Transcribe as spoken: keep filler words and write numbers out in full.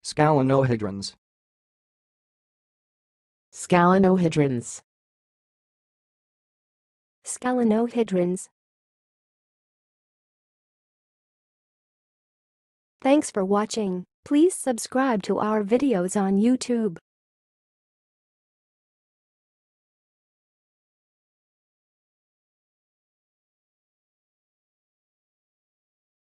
Scalenohedrons. Scalenohedrons. Scalenohedrons. Thanks for watching. Please subscribe to our videos on YouTube.